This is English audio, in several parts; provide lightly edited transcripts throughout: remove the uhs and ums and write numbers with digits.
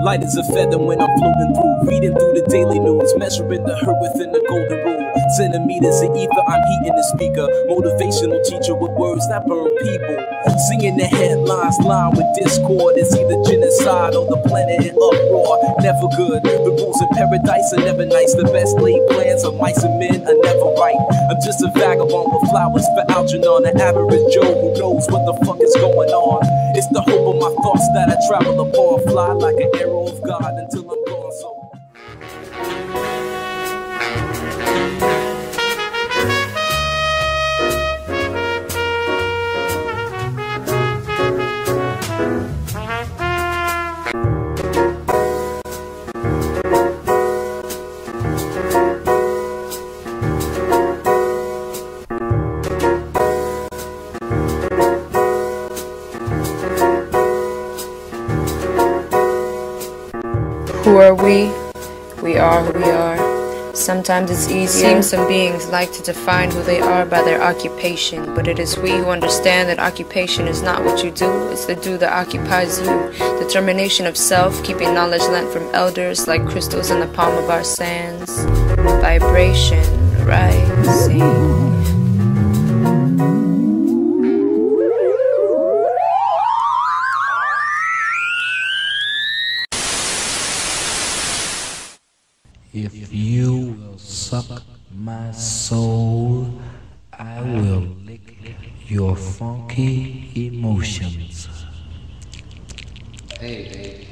Light as a feather when I'm floating through, reading through the daily news, measuring the hurt within the golden rule. Centimeters of ether, I'm heating the speaker. Motivational teacher with words that burn people. Singing the headlines, line with discord. It's either genocide or the planet in uproar. Never good. The rules of paradise are never nice. The best laid plans of mice and men are never right. I'm just a vagabond with flowers for Algernon, an average Joe who knows what the fuck is going on. It's the hope of my thoughts that I travel upon. Fly like an arrow of God until I'm gone. So who are we? We are who we are. Sometimes it's easier. Seems some beings like to define who they are by their occupation, but it is we who understand that occupation is not what you do, it's the do that occupies you. Determination of self, keeping knowledge lent from elders like crystals in the palm of our sands. Vibration rising. If you will suck my soul, I will lick your funky emotions. Hey.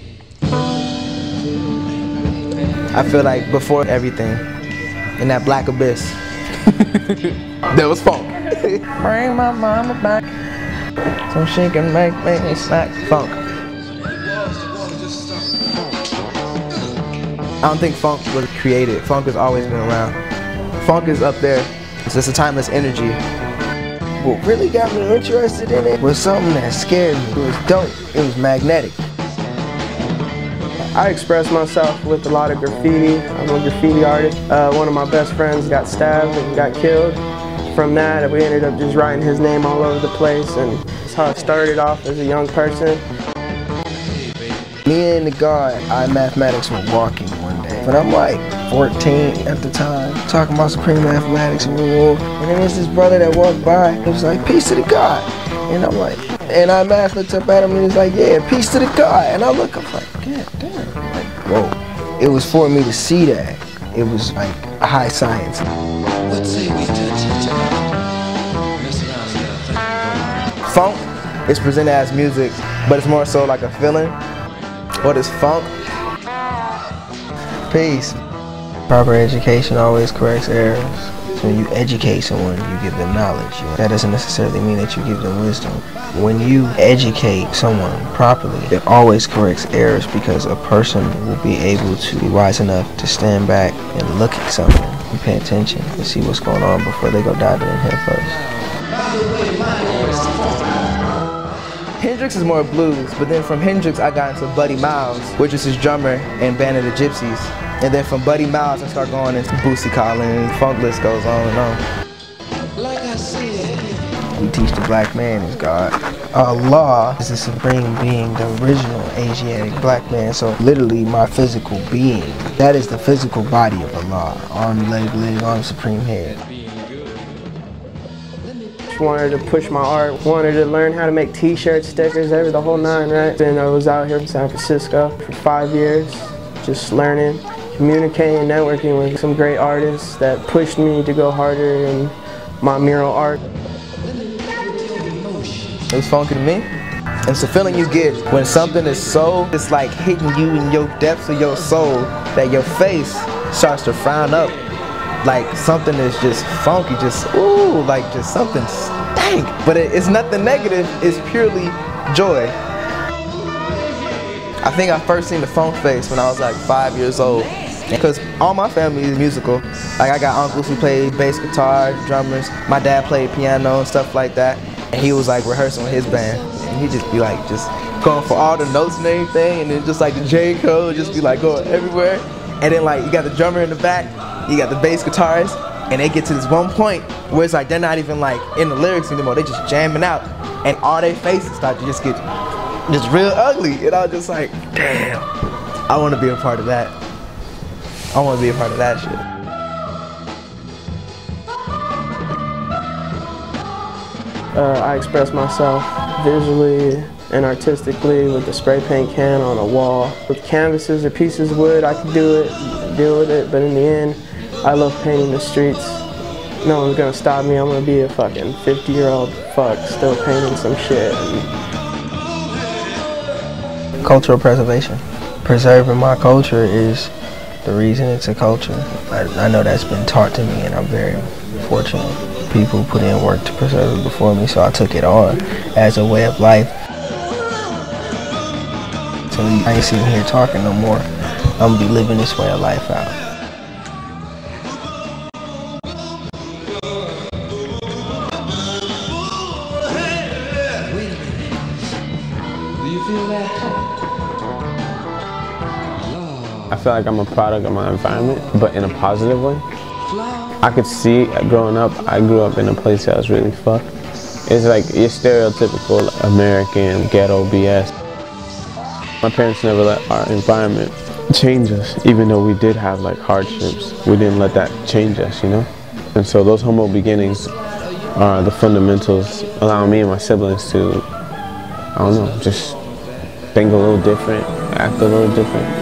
I feel like before everything, in that black abyss, there was funk. Bring my mama back so she can make me snack funk. I don't think funk was created. Funk has always been around. Funk is up there. It's just a timeless energy. What really got me interested in it was something that scared me. It was dope. It was magnetic. I express myself with a lot of graffiti. I'm a graffiti artist. One of my best friends got stabbed and got killed. From that, we ended up just writing his name all over the place, and that's how it started off as a young person. Me and the guy, mathematics were walking one day. But I'm like 14 at the time, talking about supreme mathematics and rule. And then there's this brother that walked by. He was like, peace to the God. And I'm like, and math looked up at him and he's like, yeah, peace to the God. And I look, I'm like, God damn. Like, whoa. It was for me to see that. It was like a high science. Let's say we Funk is presented as music, but it's more so like a feeling. What is funk? Peace. Proper education always corrects errors. So when you educate someone, you give them knowledge. That doesn't necessarily mean that you give them wisdom. When you educate someone properly, it always corrects errors because a person will be able to be wise enough to stand back and look at something and pay attention and see what's going on before they go dive in head first. Hendrix is more blues, but then from Hendrix I got into Buddy Miles, which is his drummer in Band of the Gypsies. And then from Buddy Miles I start going into Bootsy Collins, funk list goes on and on. Like I said, We teach the black man is God. Allah is the supreme being, the original Asiatic black man, so literally my physical being. That is the physical body of Allah. Arm, leg, arm, supreme head. Wanted to push my art, wanted to learn how to make t-shirts, stickers, the whole nine, right? Then I was out here in San Francisco for 5 years, just learning, communicating, networking with some great artists that pushed me to go harder in my mural art. It was funky to me. It's a feeling you get when something is so, it's like hitting you in your depths of your soul that your face starts to frown up. Like something is just funky, just ooh, like just something stank. But it's nothing negative, it's purely joy. I think I first seen the funk face when I was like 5 years old. Because all my family is musical. Like I got uncles who played bass guitar, drummers. My dad played piano and stuff like that. And he was like rehearsing with his band. And he'd just be like just going for all the notes and everything. And then just like the J code, just be like going everywhere. And then like you got the drummer in the back. You got the bass guitarist, and they get to this one point where it's like they're not even like in the lyrics anymore, they just jamming out, and all their faces start to just get just real ugly, and I was just like, damn. I want to be a part of that. I want to be a part of that shit. I express myself visually and artistically with a spray paint can on a wall. With canvases or pieces of wood, I can do it, deal with it, but in the end, I love painting the streets. No one's gonna stop me. I'm gonna be a fucking 50-year-old fuck still painting some shit. Cultural preservation. Preserving my culture is the reason it's a culture. I know that's been taught to me, and I'm very fortunate. People put in work to preserve it before me, so I took it on as a way of life. So I ain't sitting here talking no more. I'm gonna be living this way of life out. Do you feel that? I feel like I'm a product of my environment, but in a positive way. I could see growing up, I grew up in a place that was really fucked. It's like your stereotypical American ghetto BS. My parents never let our environment change us, even though we did have like hardships. We didn't let that change us, you know? And so those humble beginnings are the fundamentals allowing me and my siblings to, I don't know, just think a little different, act a little different.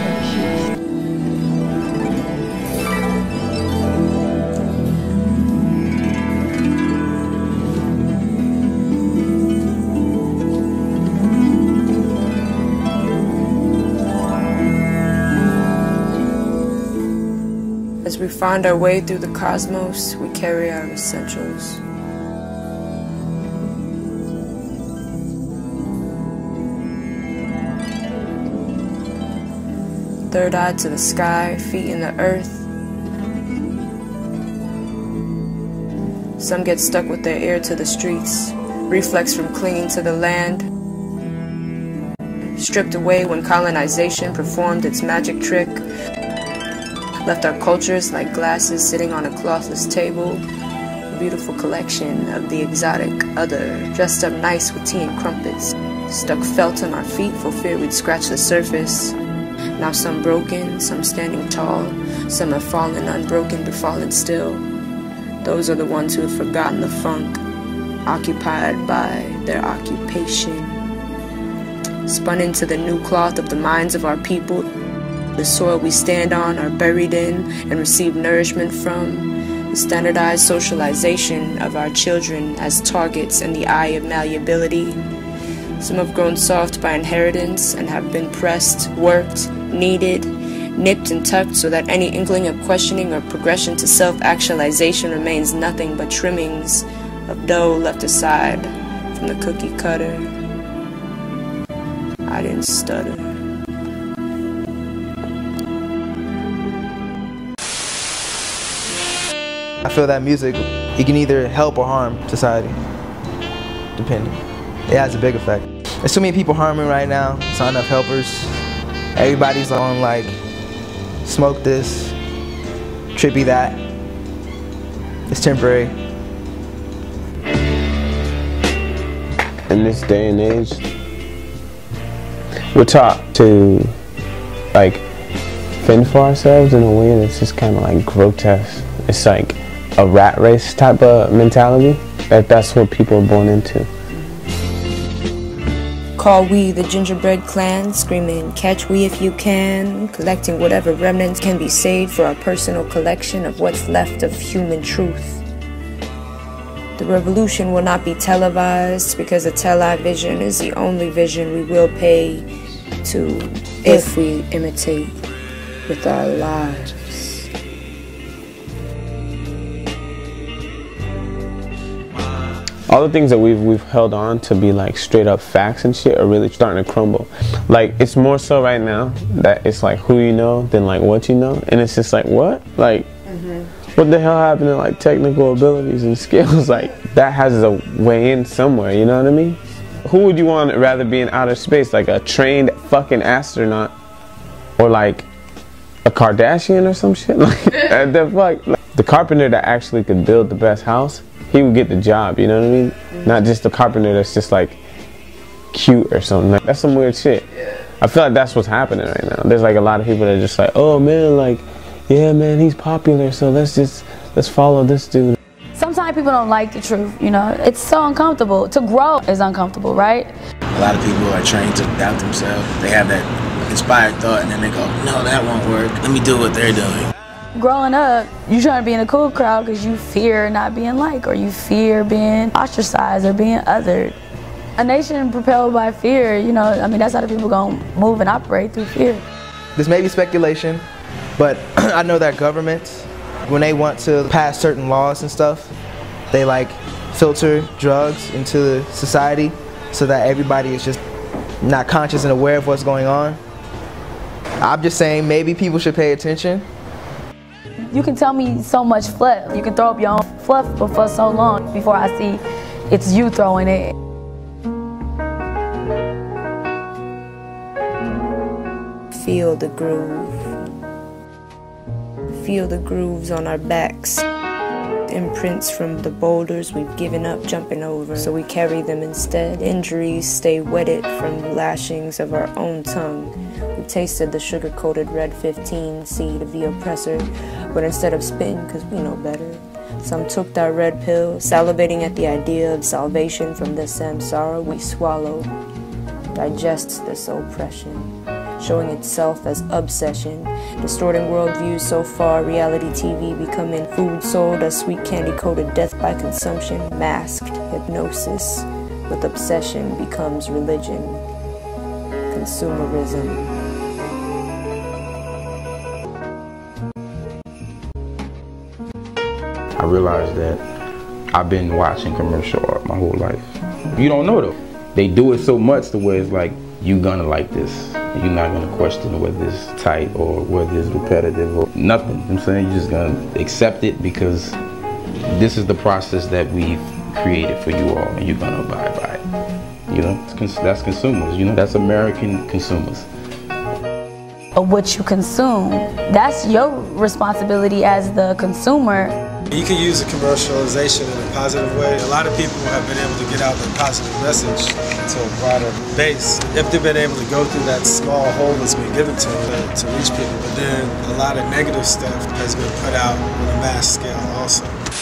As we find our way through the cosmos, we carry our essentials. Third eye to the sky, feet in the earth. Some get stuck with their ear to the streets, reflex from clinging to the land. Stripped away when colonization performed its magic trick. Left our cultures like glasses sitting on a clothless table. A beautiful collection of the exotic other, dressed up nice with tea and crumpets. Stuck felt on our feet for fear we'd scratch the surface. Now some broken, some standing tall, some have fallen unbroken but fallen still. Those are the ones who have forgotten the funk, occupied by their occupation. Spun into the new cloth of the minds of our people. The soil we stand on are buried in and receive nourishment from. The standardized socialization of our children as targets in the eye of malleability. Some have grown soft by inheritance and have been pressed, worked, kneaded, nipped and tucked so that any inkling of questioning or progression to self-actualization remains nothing but trimmings of dough left aside from the cookie cutter. I didn't stutter. I feel that music, it can either help or harm society, depending. It has a big effect. There's too many people harming right now, there's not enough helpers. Everybody's on like, smoke this, trippy that. It's temporary. In this day and age, we're taught to like fend for ourselves in a way that's just kind of like grotesque. It's like a rat race type of mentality. That's what people are born into. Call we the gingerbread clan, screaming, catch we if you can, collecting whatever remnants can be saved for our personal collection of what's left of human truth. The revolution will not be televised because a television is the only vision we will pay to if we imitate with our lives. All the things that we've held on to be like straight up facts and shit are really starting to crumble. Like, it's more so right now that it's like who you know than like what you know. And it's just like, what? Like, what the hell happened to like technical abilities and skills? Like, that has a way in somewhere, you know what I mean? Who would you want rather be in outer space? Like a trained fucking astronaut or like a Kardashian or some shit? Like, the fuck? Like, the carpenter that actually could build the best house, he would get the job, you know what I mean? Not just the carpenter that's just like cute or something. Like, that's some weird shit. I feel like that's what's happening right now. There's like a lot of people that are just like, oh man, like, yeah man, he's popular, so let's follow this dude. Sometimes people don't like the truth, you know? It's so uncomfortable. To grow is uncomfortable, right? A lot of people are trained to doubt themselves. They have that inspired thought and then they go, no, that won't work. Let me do what they're doing. Growing up, you trying to be in a cool crowd because you fear not being liked, or you fear being ostracized or being othered. A nation propelled by fear, you know, I mean, that's how the people gonna move and operate, through fear. This may be speculation, but I know that governments, when they want to pass certain laws and stuff, they like filter drugs into society so that everybody is just not conscious and aware of what's going on. I'm just saying maybe people should pay attention. You can tell me so much fluff. You can throw up your own fluff for so long before I see it's you throwing it. Feel the groove. Feel the grooves on our backs. Imprints from the boulders we've given up jumping over, so we carry them instead. Injuries stay wetted from the lashings of our own tongue. We tasted the sugar-coated red 15 seed of the oppressor, but instead of spitting, because we know better, some took that red pill, salivating at the idea of salvation from this samsara we swallow. Digests this oppression, showing itself as obsession, distorting worldviews so far, reality TV becoming food sold as sweet candy-coated death by consumption, masked hypnosis with obsession becomes religion, consumerism. I realized that I've been watching commercial art my whole life. You don't know though. They do it so much to where it's like, you're gonna like this. You're not gonna question whether it's tight or whether it's repetitive or nothing. You know what I'm saying? You're just gonna accept it because this is the process that we've created for you all, and you're gonna abide by it. You know, that's consumers, you know, that's American consumers. Of what you consume, that's your responsibility as the consumer. You can use the commercialization in a positive way. A lot of people have been able to get out their positive message to a broader base if they've been able to go through that small hole that's been given to them to reach people. But then a lot of negative stuff has been put out on a mass scale also.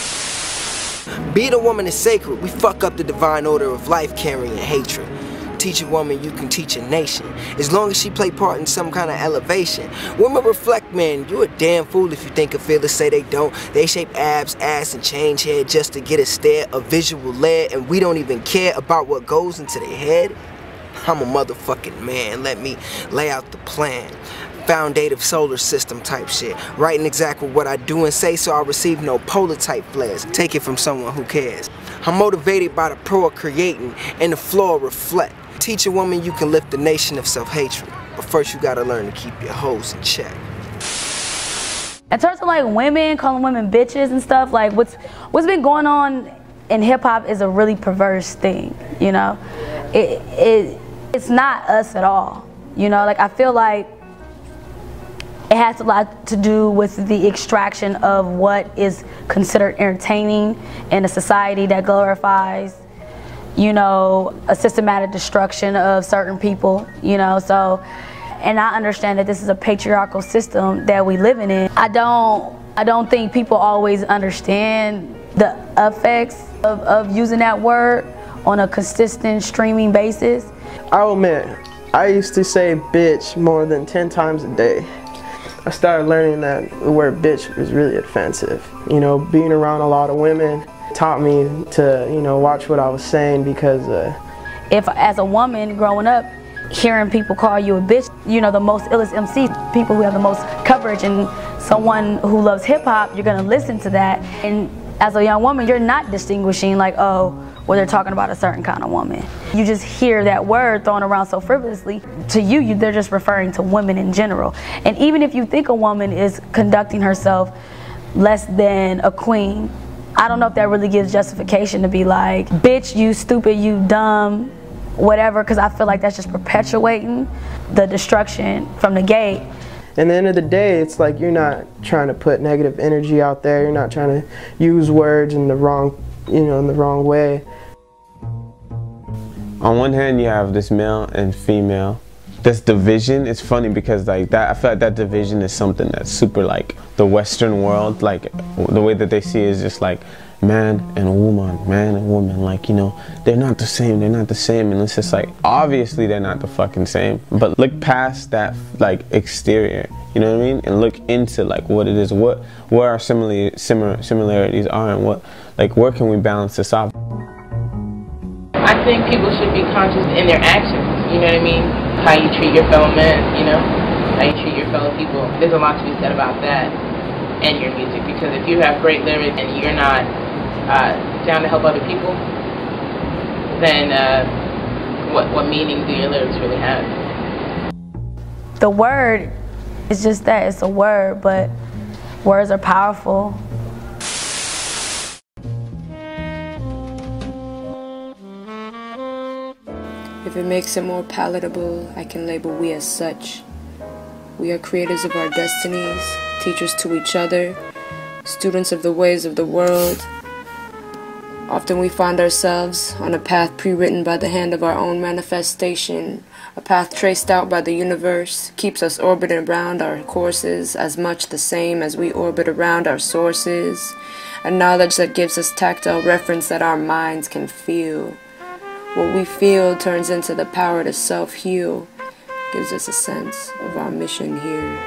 Being a woman is sacred. We fuck up the divine order of life carrying hatred. Teach a woman, you can teach a nation. As long as she play part in some kind of elevation. Women reflect men. You a damn fool if you think a feelers say they don't. They shape abs, ass, and change head just to get a stare, a visual lair, and we don't even care about what goes into their head. I'm a motherfucking man. Let me lay out the plan. Foundative solar system type shit. Writing exactly what I do and say so I receive no polar type flares. Take it from someone who cares. I'm motivated by the pro of creating and the flow of reflect. Teach a woman you can lift the nation of self-hatred. But first you gotta learn to keep your hoes in check. In terms of like women, calling women bitches and stuff, like what's been going on in hip hop is a really perverse thing, you know? It's not us at all, you know? Like I feel like it has a lot to do with the extraction of what is considered entertaining in a society that glorifies, you know, a systematic destruction of certain people, you know, so, and I understand that this is a patriarchal system that we living in. I don't think people always understand the effects of using that word on a consistent streaming basis. I'll admit, I used to say bitch more than 10 times a day. I started learning that the word bitch was really offensive. You know, being around a lot of women taught me to, you know, watch what I was saying because if as a woman growing up, hearing people call you a bitch, you know, the most illest MCs, people who have the most coverage, and someone who loves hip hop, you're gonna listen to that. And as a young woman, you're not distinguishing like, oh, well, they're talking about a certain kind of woman. You just hear that word thrown around so frivolously. To you, they're just referring to women in general. And even if you think a woman is conducting herself less than a queen, I don't know if that really gives justification to be like, bitch, you stupid, you dumb, whatever, because I feel like that's just perpetuating the destruction from the gate. At the end of the day, it's like you're not trying to put negative energy out there. You're not trying to use words in the wrong, you know, in the wrong way. On one hand, you have this male and female this division. It's funny because like that, I feel like that division is something that's super like the Western world, like the way that they see it is just like man and a woman, like, you know, they're not the same, and it's just like, obviously they're not the fucking same, but look past that like exterior, you know what I mean, and look into like what it is, where our similarities are, and what, like, where can we balance this out. I think people should be conscious in their actions, you know what I mean, how you treat your fellow men, you know, how you treat your fellow people. There's a lot to be said about that and your music, because if you have great lyrics and you're not down to help other people, then what meaning do your lyrics really have? The word is just that, it's a word, but words are powerful. If it makes it more palatable, I can label we as such. We are creators of our destinies, teachers to each other, students of the ways of the world. Often we find ourselves on a path pre-written by the hand of our own manifestation. A path traced out by the universe keeps us orbiting around our courses as much the same as we orbit around our sources. A knowledge that gives us tactile reference that our minds can feel. What we feel turns into the power to self-heal, gives us a sense of our mission here.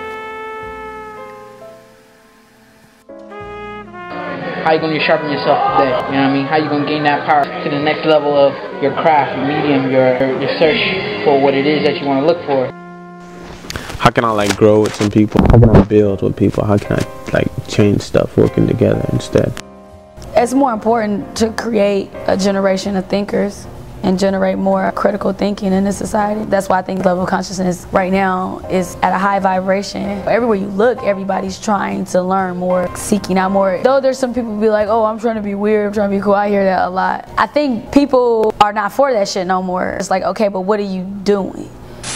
How you going to sharpen yourself today? You know what I mean? How you going to gain that power to the next level of your craft, your medium, your search for what it is that you want to look for? How can I like grow with some people? How can I build with people? How can I like change stuff working together instead? It's more important to create a generation of thinkers and generate more critical thinking in this society. That's why I think level of consciousness right now is at a high vibration. Everywhere you look, everybody's trying to learn more, seeking out more. Though there's some people who be like, oh, I'm trying to be weird, I'm trying to be cool. I hear that a lot. I think people are not for that shit no more. It's like, okay, but what are you doing?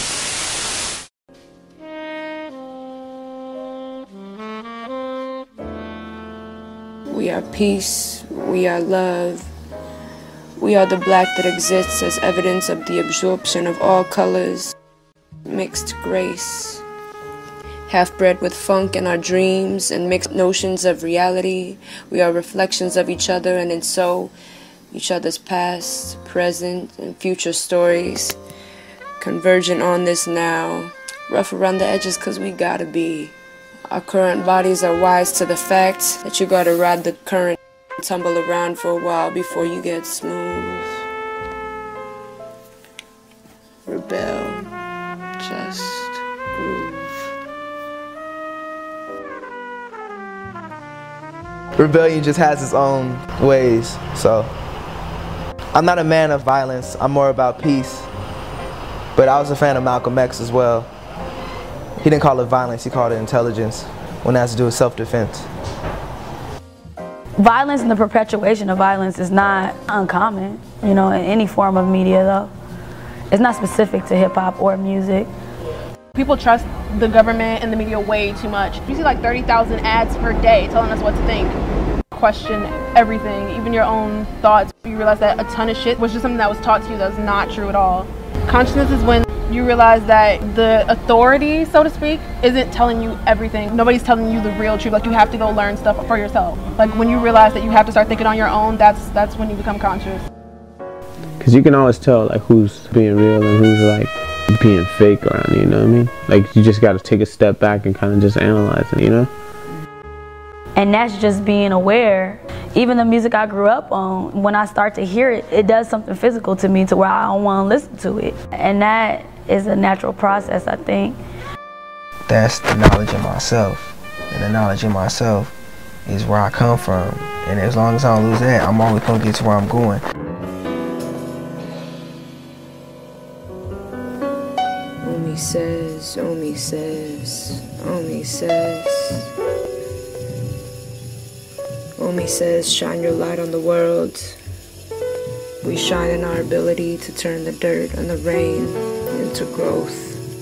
We are peace, we are love. We are the black that exists as evidence of the absorption of all colors, mixed grace. Half-bred with funk in our dreams and mixed notions of reality, we are reflections of each other and in so, each other's past, present, and future stories. Convergent on this now, rough around the edges cause we gotta be. Our current bodies are wise to the fact that you gotta ride the current, tumble around for a while before you get smooth. Rebel, just groove. Rebellion just has its own ways, so I'm not a man of violence, I'm more about peace. But I was a fan of Malcolm X as well. He didn't call it violence, he called it intelligence, when it has to do with self-defense. Violence and the perpetuation of violence is not uncommon, you know, in any form of media though. It's not specific to hip-hop or music. People trust the government and the media way too much. You see like 30,000 ads per day telling us what to think. Question everything, even your own thoughts. You realize that a ton of shit was just something that was taught to you that's not true at all. Consciousness is when you realize that the authority, so to speak, isn't telling you everything. Nobody's telling you the real truth. Like, you have to go learn stuff for yourself. Like, when you realize that you have to start thinking on your own, that's when you become conscious. Because you can always tell like who's being real and who's like being fake around you, you know what I mean? Like, you just got to take a step back and kind of just analyze it, you know? And that's just being aware. Even the music I grew up on, when I start to hear it, it does something physical to me to where I don't want to listen to it. And that is a natural process, I think. That's the knowledge of myself. And the knowledge of myself is where I come from. And as long as I don't lose that, I'm always going to get to where I'm going. Omi says, Omi says, Omi says. Omi says, shine your light on the world. We shine in our ability to turn the dirt and the rain into growth.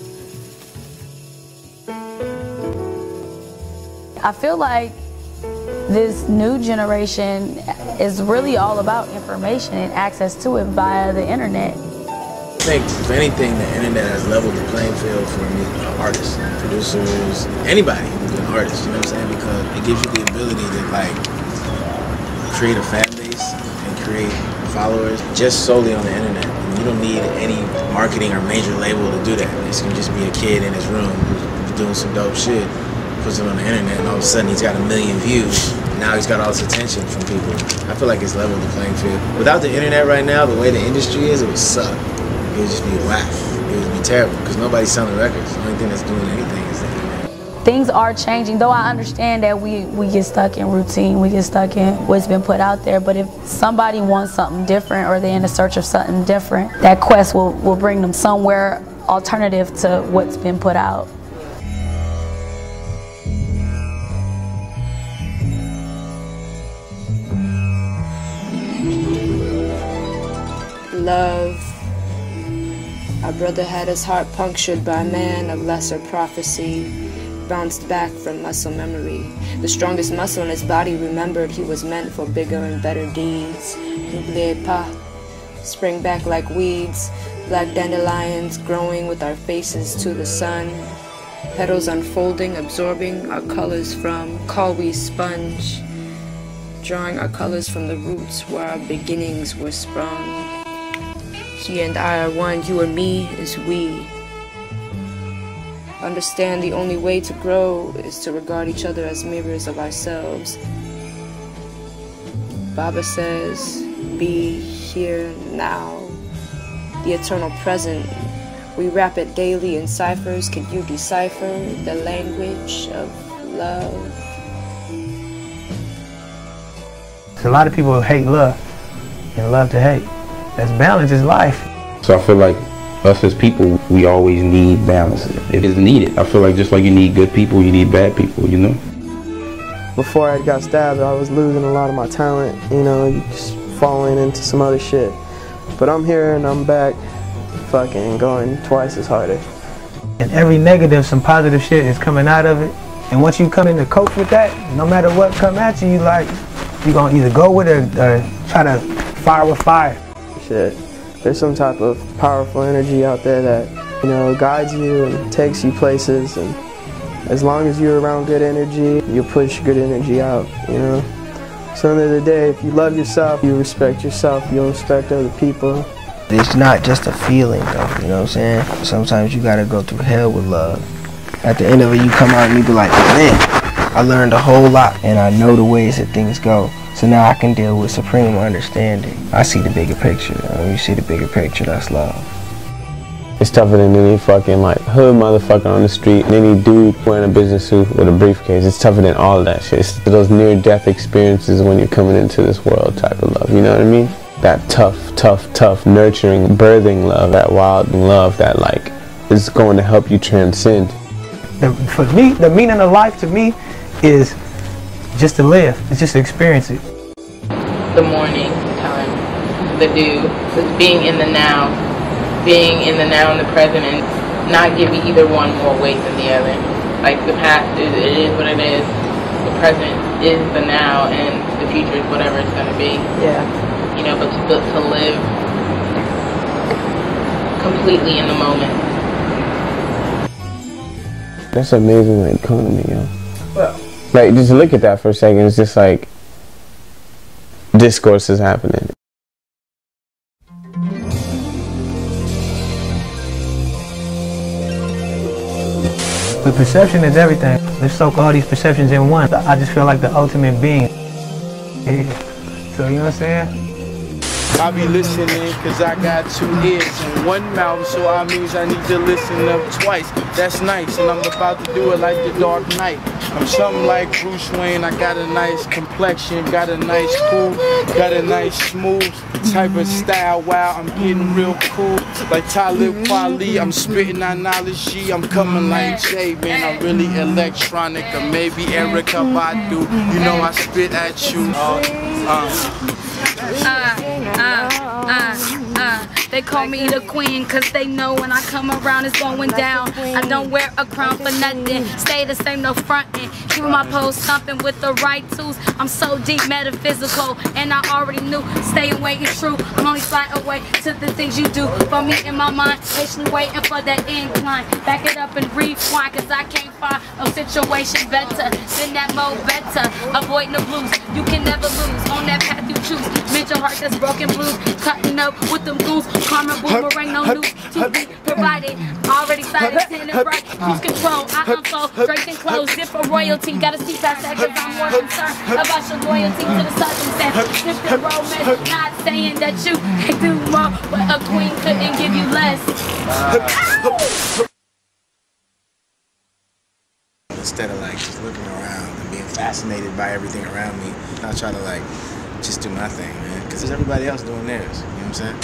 I feel like this new generation is really all about information and access to it via the internet. I think, if anything, the internet has leveled the playing field for artists, producers, anybody who's an artist, you know what I'm saying? Because it gives you the ability to, like, create a fan base and create followers just solely on the internet. And you don't need any marketing or major label to do that. This can just be a kid in his room who's doing some dope shit, puts it on the internet, and all of a sudden he's got 1 million views. Now he's got all this attention from people. I feel like it's leveled the playing field. Without the internet right now, the way the industry is, it would suck. It would just be whack. It would be terrible because nobody's selling records. The only thing that's doing anything is the internet. Things are changing, though I understand that we get stuck in routine, we get stuck in what's been put out there, but if somebody wants something different or they're in the search of something different, that quest will bring them somewhere alternative to what's been put out. Love. Our brother had his heart punctured by a man of lesser prophecy, bounced back from muscle memory. The strongest muscle in his body remembered he was meant for bigger and better deeds. N'oubliez pas. Spring back like weeds, black dandelions growing with our faces to the sun. Petals unfolding, absorbing our colors from Colby sponge, drawing our colors from the roots where our beginnings were sprung. He and I are one, you and me is we. Understand the only way to grow is to regard each other as mirrors of ourselves. Baba says, be here now. The eternal present. We rap it daily in ciphers. Can you decipher the language of love? A lot of people hate love and love to hate. That's balance is life. So I feel like us as people, we always need balance. It is needed. I feel like just like you need good people, you need bad people, you know? Before I got stabbed, I was losing a lot of my talent, you know, just falling into some other shit. But I'm here and I'm back, fucking going twice as harder. And every negative, some positive shit is coming out of it. And once you come in to cope with that, no matter what come at you, you're gonna either go with it or try to fire with fire. Shit. There's some type of powerful energy out there that, you know, guides you and takes you places, and as long as you're around good energy, you push good energy out, you know. So at the end of the day, if you love yourself, you respect yourself, you'll respect other people. It's not just a feeling though, you know what I'm saying? Sometimes you gotta go through hell with love. At the end of it, you come out and you be like, man, I learned a whole lot and I know the ways that things go. So now I can deal with supreme understanding. I see the bigger picture. When you see the bigger picture, that's love. It's tougher than any fucking hood motherfucker on the street, and any dude wearing a business suit with a briefcase. It's tougher than all of that shit. It's those near-death experiences when you're coming into this world type of love, you know what I mean? That tough, nurturing, birthing love, that wild love that is going to help you transcend. For me, the meaning of life to me is just to live. It's just to experience it. The morning time, the dew, just being in the now, in the present, and not giving either one more weight than the other. Like the past it is what it is, the present is the now, and the future is whatever it's gonna be. Yeah. You know, but to live completely in the moment. That's an amazing way to come to me, yo. Well. Just look at that for a second. It's just like discourse is happening. The perception is everything. Let's soak all these perceptions in one. I just feel like the ultimate being. So you know what I'm saying? I be listening cause I got 2 ears and 1 mouth, so I means I need to listen up twice. That's nice, and I'm about to do it like the Dark Knight. I'm something like Bruce Wayne. I got a nice complexion, got a nice cool, got a nice smooth type of style. Wow, I'm getting real cool like Talib Kweli. I'm spitting that knowledge, I'm coming like Jay, man. I'm really electronic, or maybe Erykah Badu. You know I spit at you. They call me the queen, cause they know when I come around it's going down. I don't wear a crown for nothing. Stay the same, no frontin'. Keep my pose stomping with the right tools. I'm so deep, metaphysical, and I already knew. Staying waiting true. I'm only slight away to the things you do for me in my mind. Patiently waiting for that incline. Back it up and rewind, cause I can't find a situation better than that mode better. Avoiding the blues, you can never lose on that path you choose. Mend your heart that's broken blues. Cutting up with them goons. Karma boomerang, no news to be provided. Already started sending bright. Lose control, I unfold. Draped and clothes, different royalty. Gotta see past that cause I'm more concerned about your loyalty to the circumstance. Different romance, not saying that you can do more, but a queen couldn't give you less. Instead of like just looking around and being fascinated by everything around me, I try to like just do my thing, man, because there's everybody else doing theirs, you know what I'm saying?